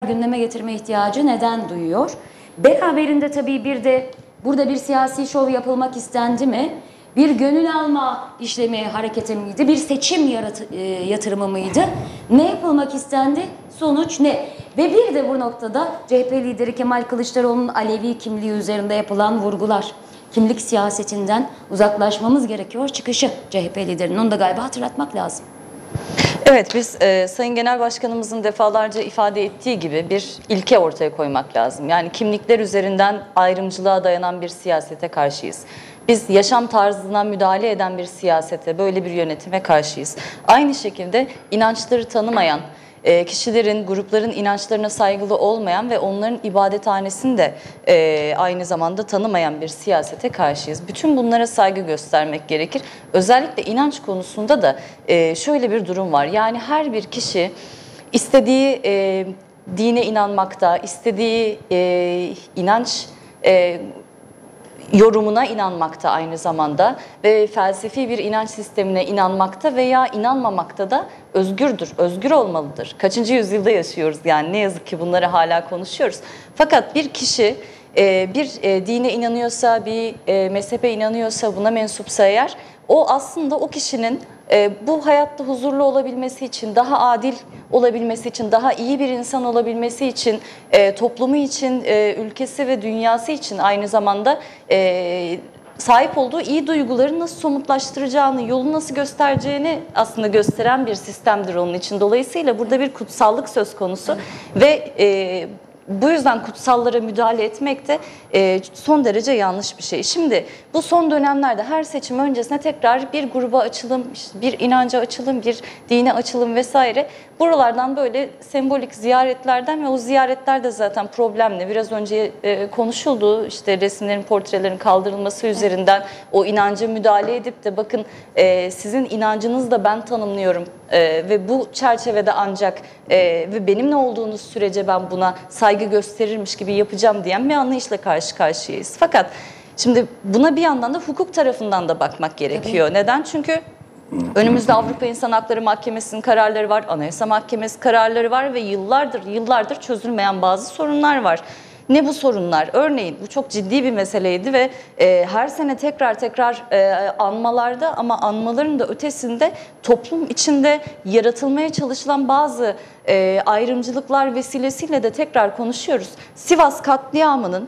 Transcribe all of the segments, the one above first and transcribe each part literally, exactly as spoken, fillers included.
gündeme getirme ihtiyacı neden duyuyor? Beraberinde tabii bir de burada bir siyasi şov yapılmak istendi mi? Bir gönül alma işlemi, hareketi miydi? Bir seçim yarat e, yatırımı mıydı? Ne yapılmak istendi? Sonuç ne? Ve bir de bu noktada C H P lideri Kemal Kılıçdaroğlu'nun Alevi kimliği üzerinde yapılan vurgular. Kimlik siyasetinden uzaklaşmamız gerekiyor çıkışı C H P liderinin. Onu da galiba hatırlatmak lazım. Evet, biz e, Sayın Genel Başkanımızın defalarca ifade ettiği gibi bir ilke ortaya koymak lazım. Yani kimlikler üzerinden ayrımcılığa dayanan bir siyasete karşıyız. Biz yaşam tarzına müdahale eden bir siyasete, böyle bir yönetime karşıyız. Aynı şekilde inançları tanımayan, kişilerin, grupların inançlarına saygılı olmayan ve onların ibadethanesini de e, aynı zamanda tanımayan bir siyasete karşıyız. Bütün bunlara saygı göstermek gerekir. Özellikle inanç konusunda da e, şöyle bir durum var. Yani her bir kişi istediği e, dine inanmakta, istediği e, inanç e, yorumuna inanmakta aynı zamanda ve felsefi bir inanç sistemine inanmakta veya inanmamakta da özgürdür, özgür olmalıdır. Kaçıncı yüzyılda yaşıyoruz yani, ne yazık ki bunları hala konuşuyoruz. Fakat bir kişi bir dine inanıyorsa, bir mezhebe inanıyorsa, buna mensupsa eğer, o aslında o kişinin bu hayatta huzurlu olabilmesi için, daha adil olabilmesi için, daha iyi bir insan olabilmesi için, toplumu için, ülkesi ve dünyası için aynı zamanda sahip olduğu iyi duyguları nasıl somutlaştıracağını, yolu nasıl göstereceğini aslında gösteren bir sistemdir onun için. Dolayısıyla burada bir kutsallık söz konusu ve bu yüzden kutsallara müdahale etmek de e, son derece yanlış bir şey. Şimdi bu son dönemlerde her seçim öncesine tekrar bir gruba açılım, bir inanca açılım, bir dine açılım vesaire. Buralardan böyle sembolik ziyaretlerden ve o ziyaretler de zaten problemli. Biraz önce e, konuşuldu, işte resimlerin, portrelerin kaldırılması üzerinden o inanca müdahale edip de bakın e, sizin inancınızı da ben tanımlıyorum e, ve bu çerçevede ancak e, ve benimle olduğunuz sürece ben buna saygı gösterirmiş gibi yapacağım diyen bir anlayışla karşı karşıyayız. Fakat şimdi buna bir yandan da hukuk tarafından da bakmak gerekiyor. Tabii. Neden? Çünkü önümüzde Avrupa İnsan Hakları Mahkemesi'nin kararları var, Anayasa Mahkemesi kararları var ve yıllardır yıllardır çözülmeyen bazı sorunlar var. Ne bu sorunlar? Örneğin bu çok ciddi bir meseleydi ve e, her sene tekrar tekrar e, anmalarda, ama anmaların da ötesinde toplum içinde yaratılmaya çalışılan bazı e, ayrımcılıklar vesilesiyle de tekrar konuşuyoruz. Sivas katliamının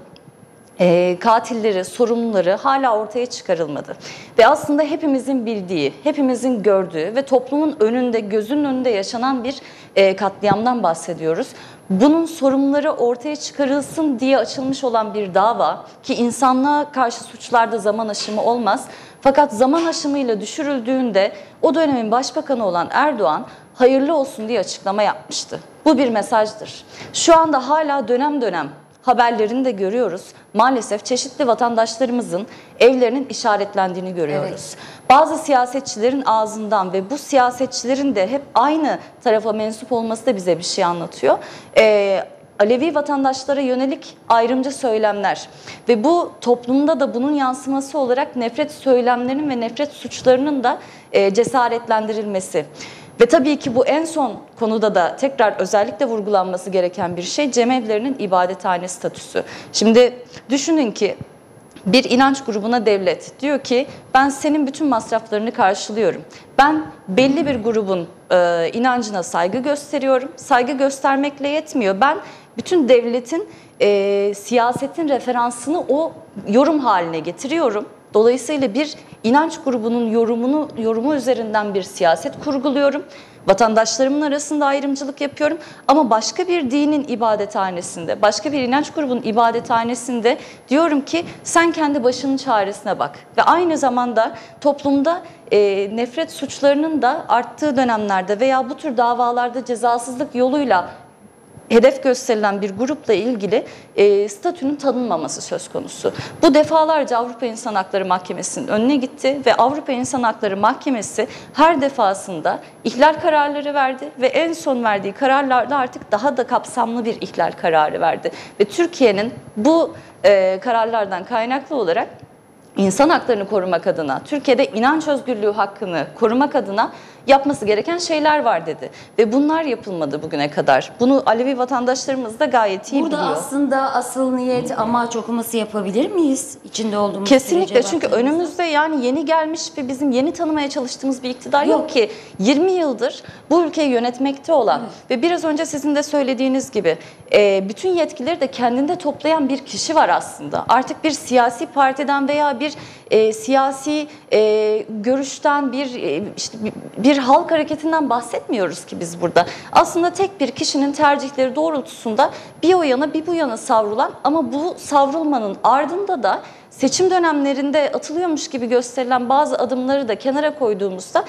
E, katilleri, sorumluları hala ortaya çıkarılmadı. Ve aslında hepimizin bildiği, hepimizin gördüğü ve toplumun önünde, gözünün önünde yaşanan bir e, katliamdan bahsediyoruz. Bunun sorumluları ortaya çıkarılsın diye açılmış olan bir dava, ki insanlığa karşı suçlarda zaman aşımı olmaz. Fakat zaman aşımıyla düşürüldüğünde o dönemin başbakanı olan Erdoğan hayırlı olsun diye açıklama yapmıştı. Bu bir mesajdır. Şu anda hala dönem dönem haberlerini de görüyoruz. Maalesef çeşitli vatandaşlarımızın evlerinin işaretlendiğini görüyoruz. Evet. Bazı siyasetçilerin ağzından ve bu siyasetçilerin de hep aynı tarafa mensup olması da bize bir şey anlatıyor. Ee, Alevi vatandaşlara yönelik ayrımcı söylemler ve bu toplumda da bunun yansıması olarak nefret söylemlerinin ve nefret suçlarının da e, cesaretlendirilmesi. Ve tabii ki bu en son konuda da tekrar özellikle vurgulanması gereken bir şey, cemevlerinin ibadethane statüsü. Şimdi düşünün ki bir inanç grubuna devlet diyor ki ben senin bütün masraflarını karşılıyorum. Ben belli bir grubun e, inancına saygı gösteriyorum. Saygı göstermekle yetmiyor. Ben bütün devletin, e, siyasetin referansını o yorum haline getiriyorum. Dolayısıyla bir inanç grubunun yorumunu yorumu üzerinden bir siyaset kurguluyorum. Vatandaşlarımın arasında ayrımcılık yapıyorum ama başka bir dinin ibadethanesinde, başka bir inanç grubunun ibadethanesinde diyorum ki sen kendi başının çaresine bak. Ve aynı zamanda toplumda e, nefret suçlarının da arttığı dönemlerde veya bu tür davalarda cezasızlık yoluyla hedef gösterilen bir grupla ilgili e, statünün tanınmaması söz konusu. Bu defalarca Avrupa İnsan Hakları Mahkemesi'nin önüne gitti ve Avrupa İnsan Hakları Mahkemesi her defasında ihlal kararları verdi ve en son verdiği kararlarda artık daha da kapsamlı bir ihlal kararı verdi. Ve Türkiye'nin bu e, kararlardan kaynaklı olarak İnsan haklarını korumak adına, Türkiye'de inanç özgürlüğü hakkını korumak adına yapması gereken şeyler var dedi. Ve bunlar yapılmadı bugüne kadar. Bunu Alevi vatandaşlarımız da gayet iyi Burada biliyor. aslında asıl niyet, amaç okuması yapabilir miyiz? İçinde olduğumuz Kesinlikle, sürece çünkü baktığımızda. önümüzde yani yeni gelmiş ve bizim yeni tanımaya çalıştığımız bir iktidar yok, Yok. ki. yirmi yıldır bu ülkeyi yönetmekte olan ve biraz önce sizin de söylediğiniz gibi e, bütün yetkileri de kendinde toplayan bir kişi var aslında. Artık bir siyasi partiden veya bir e, siyasi e, görüşten, bir e, işte bir, bir halk hareketinden bahsetmiyoruz ki biz burada. Aslında tek bir kişinin tercihleri doğrultusunda bir o yana bir bu yana savrulan, ama bu savrulmanın ardında da seçim dönemlerinde atılıyormuş gibi gösterilen bazı adımları da kenara koyduğumuzda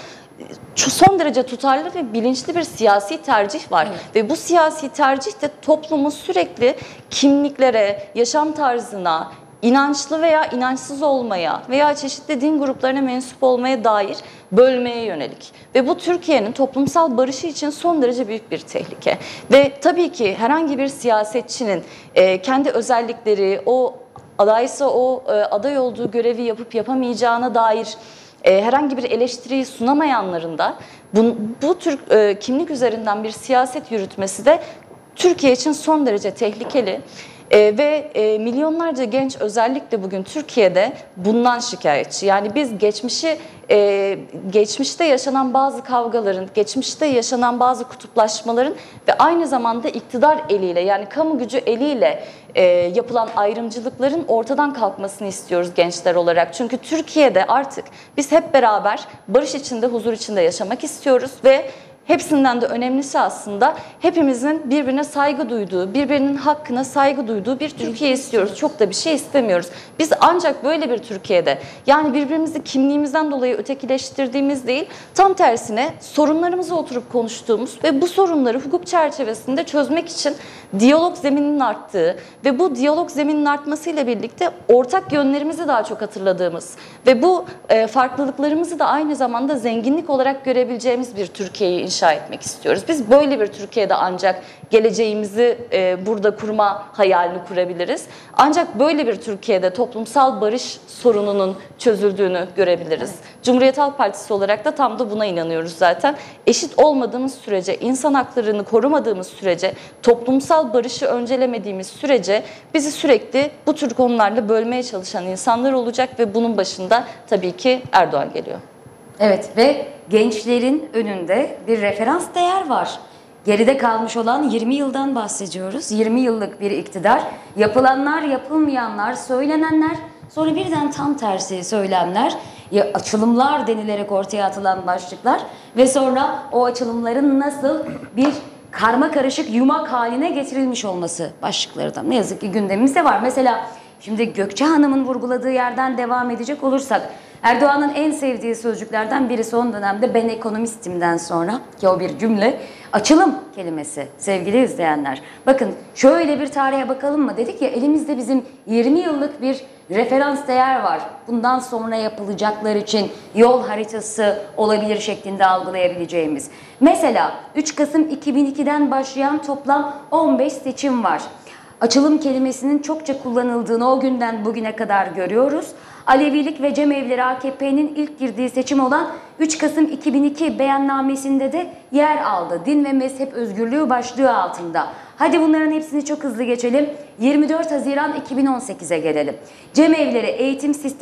son derece tutarlı ve bilinçli bir siyasi tercih var. Evet. Ve bu siyasi tercih de toplumu sürekli kimliklere, yaşam tarzına, inançlı veya inançsız olmaya veya çeşitli din gruplarına mensup olmaya dair bölmeye yönelik. Ve bu Türkiye'nin toplumsal barışı için son derece büyük bir tehlike. Ve tabii ki herhangi bir siyasetçinin e, kendi özellikleri, o adaysa o e, aday olduğu görevi yapıp yapamayacağına dair e, herhangi bir eleştiriyi sunamayanların da bu, bu tür e, kimlik üzerinden bir siyaset yürütmesi de Türkiye için son derece tehlikeli. Ee, ve e, milyonlarca genç özellikle bugün Türkiye'de bundan şikayetçi. Yani biz geçmişi, e, geçmişte yaşanan bazı kavgaların, geçmişte yaşanan bazı kutuplaşmaların ve aynı zamanda iktidar eliyle, yani kamu gücü eliyle e, yapılan ayrımcılıkların ortadan kalkmasını istiyoruz gençler olarak. Çünkü Türkiye'de artık biz hep beraber barış içinde, huzur içinde yaşamak istiyoruz ve hepsinden de önemlisi aslında hepimizin birbirine saygı duyduğu, birbirinin hakkına saygı duyduğu bir Türkiye istiyoruz. Çok da bir şey istemiyoruz. Biz ancak böyle bir Türkiye'de, yani birbirimizi kimliğimizden dolayı ötekileştirdiğimiz değil, tam tersine sorunlarımızı oturup konuştuğumuz ve bu sorunları hukuk çerçevesinde çözmek için diyalog zemininin arttığı ve bu diyalog zemininin artmasıyla birlikte ortak yönlerimizi daha çok hatırladığımız ve bu e, farklılıklarımızı da aynı zamanda zenginlik olarak görebileceğimiz bir Türkiye'yi inşa etmek istiyoruz. Biz böyle bir Türkiye'de ancak geleceğimizi e, burada kurma hayalini kurabiliriz. Ancak böyle bir Türkiye'de toplumsal barış sorununun çözüldüğünü görebiliriz. Evet. Cumhuriyet Halk Partisi olarak da tam da buna inanıyoruz zaten. Eşit olmadığımız sürece, insan haklarını korumadığımız sürece, toplumsal barışı öncelemediğimiz sürece bizi sürekli bu tür konularla bölmeye çalışan insanlar olacak ve bunun başında tabii ki Erdoğan geliyor. Evet, ve gençlerin önünde bir referans değer var. Geride kalmış olan yirmi yıldan bahsediyoruz. yirmi yıllık bir iktidar. Yapılanlar, yapılmayanlar, söylenenler, sonra birden tam tersi söylemler, ya açılımlar denilerek ortaya atılan başlıklar ve sonra o açılımların nasıl bir karma karışık yumak haline getirilmiş olması başlıkları da ne yazık ki gündemimizde var. Mesela şimdi Gökçe Hanım'ın vurguladığı yerden devam edecek olursak, Erdoğan'ın en sevdiği sözcüklerden biri son dönemde "ben ekonomistim'den sonra" ki o bir cümle, açılım kelimesi sevgili izleyenler. Bakın şöyle bir tarihe bakalım mı? Dedik ya, elimizde bizim yirmi yıllık bir referans değer var. Bundan sonra yapılacaklar için yol haritası olabilir şeklinde algılayabileceğimiz. Mesela üç Kasım iki bin ikiden başlayan toplam on beş seçim var. Açılım kelimesinin çokça kullanıldığını o günden bugüne kadar görüyoruz. Alevilik ve Cemevleri A K P'nin ilk girdiği seçim olan üç Kasım iki bin iki beyannamesinde de yer aldı. Din ve mezhep özgürlüğü başlığı altında. Hadi bunların hepsini çok hızlı geçelim. yirmi dört Haziran iki bin on sekize gelelim. Cemevleri eğitim sistemi